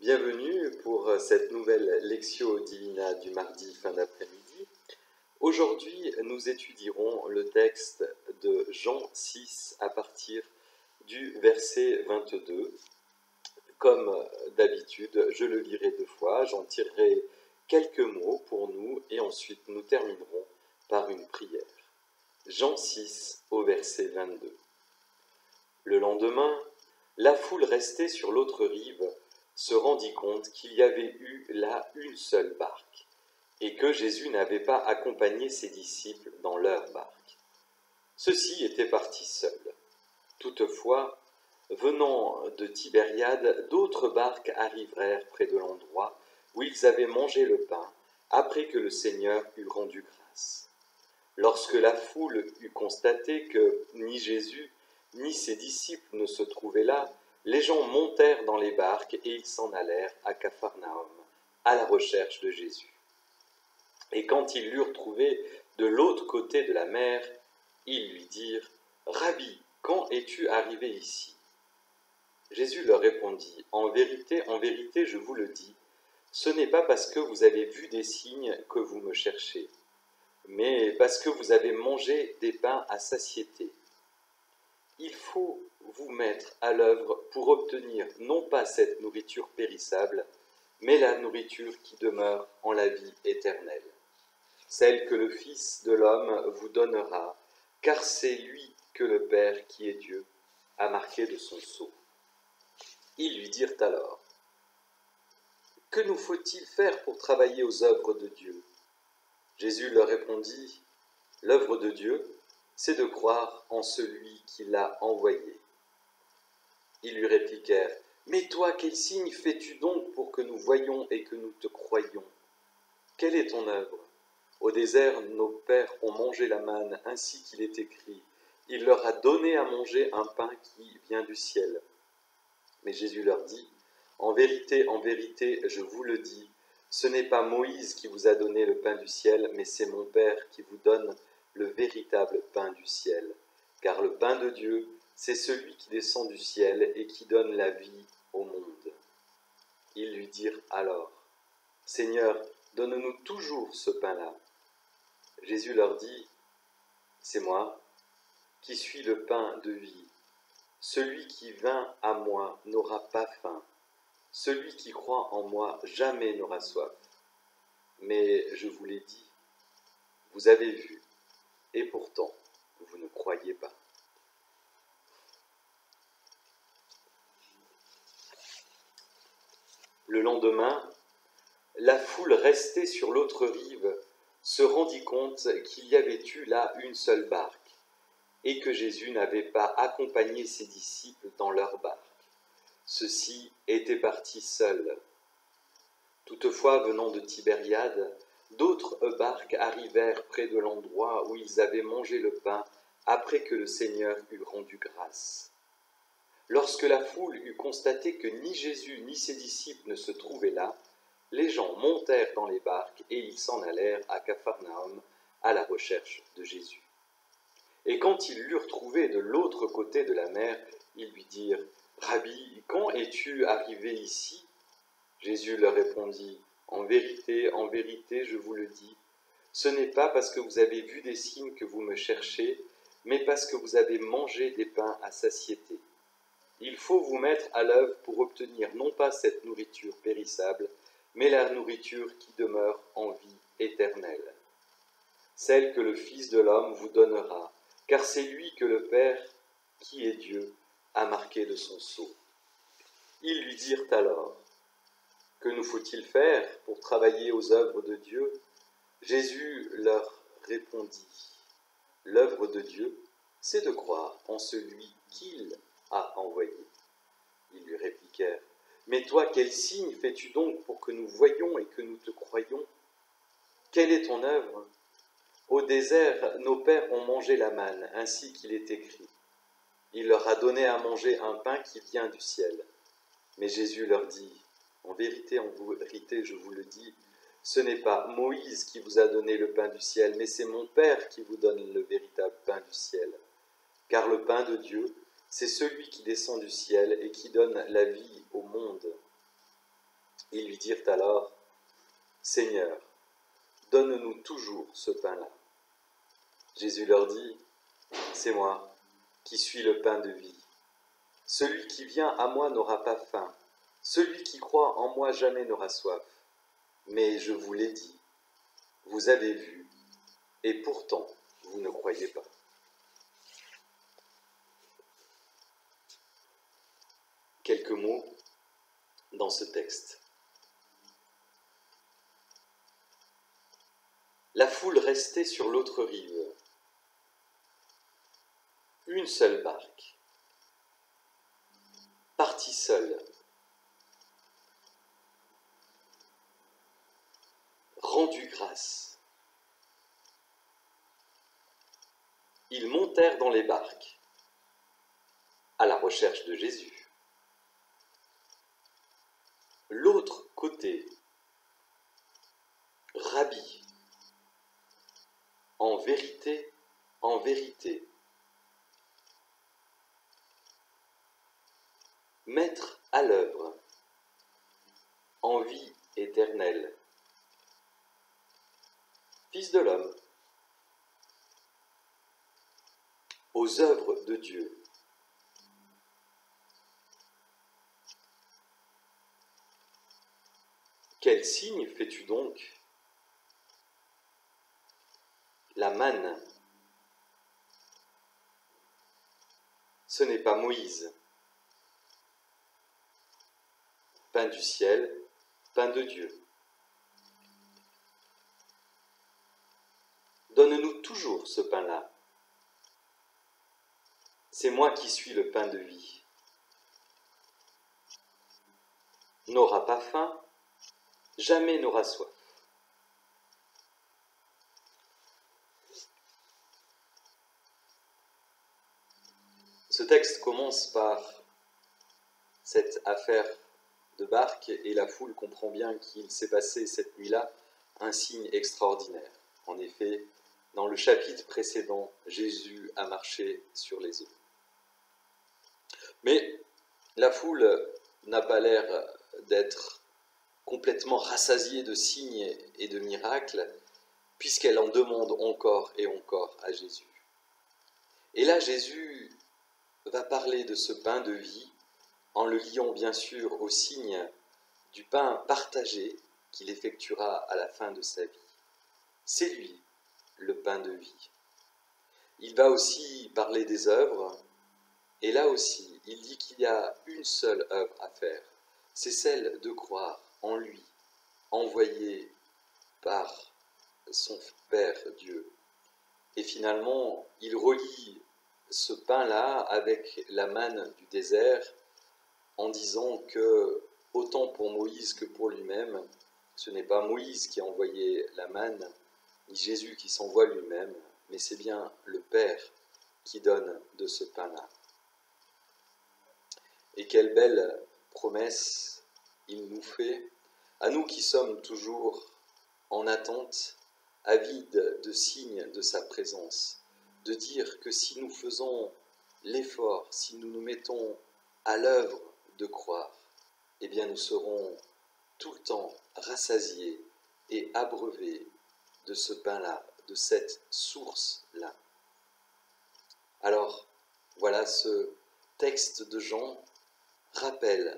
Bienvenue pour cette nouvelle Lectio Divina du mardi fin d'après-midi. Aujourd'hui, nous étudierons le texte de Jean 6 à partir du verset 22. Comme d'habitude, je le lirai deux fois, j'en tirerai quelques mots pour nous et ensuite nous terminerons par une prière. Jean 6 au verset 22. Le lendemain, la foule restée sur l'autre rive se rendit compte qu'il y avait eu là une seule barque, et que Jésus n'avait pas accompagné ses disciples dans leur barque. Ceux-ci étaient partis seuls. Toutefois, venant de Tibériade, d'autres barques arrivèrent près de l'endroit où ils avaient mangé le pain, après que le Seigneur eut rendu grâce. Lorsque la foule eut constaté que ni Jésus ni ses disciples ne se trouvaient là, les gens montèrent dans les barques et ils s'en allèrent à Capharnaüm, à la recherche de Jésus. Et quand ils l'eurent trouvé de l'autre côté de la mer, ils lui dirent « Rabbi, quand es-tu arrivé ici ?» Jésus leur répondit « En vérité, je vous le dis, ce n'est pas parce que vous avez vu des signes que vous me cherchez, mais parce que vous avez mangé des pains à satiété. Il faut vous mettre à l'œuvre pour obtenir non pas cette nourriture périssable, mais la nourriture qui demeure en la vie éternelle, celle que le Fils de l'homme vous donnera, car c'est lui que le Père, qui est Dieu, a marqué de son sceau. » Ils lui dirent alors « Que nous faut-il faire pour travailler aux œuvres de Dieu ?» Jésus leur répondit « L'œuvre de Dieu, c'est de croire en celui qui l'a envoyé. » Ils lui répliquèrent « Mais toi, quel signe fais-tu donc pour que nous voyions et que nous te croyions? Quelle est ton œuvre? Au désert, nos pères ont mangé la manne, ainsi qu'il est écrit. Il leur a donné à manger un pain qui vient du ciel. » Mais Jésus leur dit « En vérité, je vous le dis, ce n'est pas Moïse qui vous a donné le pain du ciel, mais c'est mon Père qui vous donne le véritable pain du ciel. Car le pain de Dieu, c'est celui qui descend du ciel et qui donne la vie au monde. » Ils lui dirent alors « Seigneur, donne-nous toujours ce pain-là. » Jésus leur dit « C'est moi qui suis le pain de vie. Celui qui vient à moi n'aura pas faim. Celui qui croit en moi jamais n'aura soif. Mais je vous l'ai dit, vous avez vu, et pourtant vous ne croyez pas. » Le lendemain, la foule restée sur l'autre rive se rendit compte qu'il y avait eu là une seule barque, et que Jésus n'avait pas accompagné ses disciples dans leur barque. Ceux-ci étaient partis seuls. Toutefois, venant de Tibériade, d'autres barques arrivèrent près de l'endroit où ils avaient mangé le pain après que le Seigneur eut rendu grâce. Lorsque la foule eut constaté que ni Jésus ni ses disciples ne se trouvaient là, les gens montèrent dans les barques et ils s'en allèrent à Capharnaüm à la recherche de Jésus. Et quand ils l'eurent trouvé de l'autre côté de la mer, ils lui dirent « Rabbi, quand es-tu arrivé ici ?» Jésus leur répondit « En vérité, je vous le dis, ce n'est pas parce que vous avez vu des signes que vous me cherchez, mais parce que vous avez mangé des pains à satiété. Il faut vous mettre à l'œuvre pour obtenir non pas cette nourriture périssable, mais la nourriture qui demeure en vie éternelle, celle que le Fils de l'homme vous donnera, car c'est lui que le Père, qui est Dieu, a marqué de son sceau. » Ils lui dirent alors « Que nous faut-il faire pour travailler aux œuvres de Dieu ?» Jésus leur répondit « L'œuvre de Dieu, c'est de croire en celui qu'il a envoyé. » Ils lui répliquèrent « Mais toi, quel signe fais-tu donc pour que nous voyions et que nous te croyions? Quelle est ton œuvre? Au désert, nos pères ont mangé la manne, ainsi qu'il est écrit. Il leur a donné à manger un pain qui vient du ciel. » Mais Jésus leur dit « En vérité, je vous le dis, ce n'est pas Moïse qui vous a donné le pain du ciel, mais c'est mon Père qui vous donne le véritable pain du ciel. Car le pain de Dieu, c'est celui qui descend du ciel et qui donne la vie au monde. Ils lui dirent alors, « Seigneur, donne-nous toujours ce pain-là. » Jésus leur dit, « C'est moi qui suis le pain de vie. Celui qui vient à moi n'aura pas faim. Celui qui croit en moi jamais n'aura soif. Mais je vous l'ai dit, vous avez vu, et pourtant vous ne croyez pas. » Quelques mots dans ce texte. La foule restait sur l'autre rive. Une seule barque, partie seule, rendu grâce. Ils montèrent dans les barques, à la recherche de Jésus. L'autre côté, Rabbi, en vérité, Maître à l'œuvre, en vie éternelle, Fils de l'homme, aux œuvres de Dieu. Quel signe fais-tu donc? La manne, ce n'est pas Moïse. Pain du ciel, pain de Dieu. Donne-nous toujours ce pain-là. C'est moi qui suis le pain de vie. N'aura pas faim, jamais n'aura soif. Ce texte commence par cette affaire de barque et la foule comprend bien qu'il s'est passé cette nuit-là un signe extraordinaire. En effet, dans le chapitre précédent, Jésus a marché sur les eaux. Mais la foule n'a pas l'air d'être complètement rassasiée de signes et de miracles, puisqu'elle en demande encore et encore à Jésus. Et là, Jésus va parler de ce pain de vie, en le liant bien sûr au signe du pain partagé qu'il effectuera à la fin de sa vie. C'est lui, le pain de vie. Il va aussi parler des œuvres, et là aussi, il dit qu'il y a une seule œuvre à faire, c'est celle de croire en lui, envoyé par son Père Dieu. Et finalement, il relie ce pain-là avec la manne du désert, en disant que, autant pour Moïse que pour lui-même, ce n'est pas Moïse qui a envoyé la manne, ni Jésus qui s'envoie lui-même, mais c'est bien le Père qui donne de ce pain-là. Et quelle belle promesse il nous fait, à nous qui sommes toujours en attente, avides de signes de sa présence, de dire que si nous faisons l'effort, si nous nous mettons à l'œuvre de croire, eh bien nous serons tout le temps rassasiés et abreuvés de ce pain-là, de cette source-là. Alors, voilà, ce texte de Jean rappelle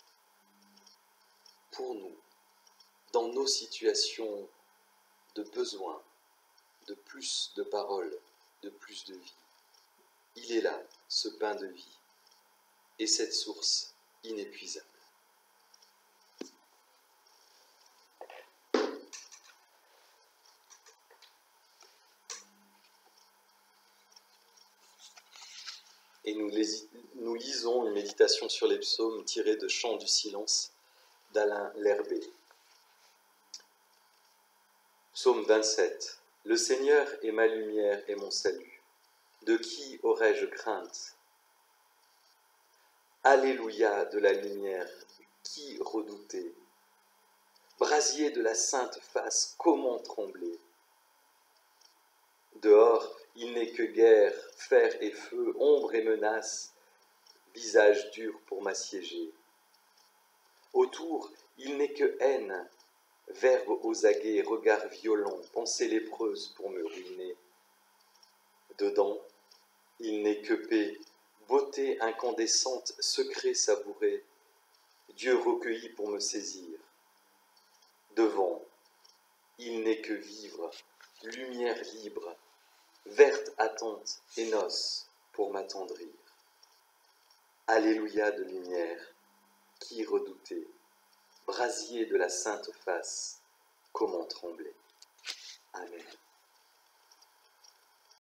pour nous, dans nos situations de besoin, de plus de paroles, de plus de vie. Il est là, ce pain de vie, et cette source inépuisable. Et nous lisons une méditation sur les psaumes tirée de Chants du silence d'Alain Lerbé. Psaume 27. Le Seigneur est ma lumière et mon salut. De qui aurais-je crainte? Alléluia de la lumière, qui redouter? Brasier de la sainte face, comment trembler? Dehors, il n'est que guerre, fer et feu, ombre et menace, visage dur pour m'assiéger. Autour, Il n'est que haine, verbe aux aguets, regard violent, pensée lépreuse pour me ruiner. Dedans, il n'est que paix, beauté incandescente, secret savouré, Dieu recueilli pour me saisir. Devant, il n'est que vivre, lumière libre, verte attente et noces pour m'attendrir. Alléluia de lumière, qui redouter, brasier de la sainte face, comment trembler. Amen.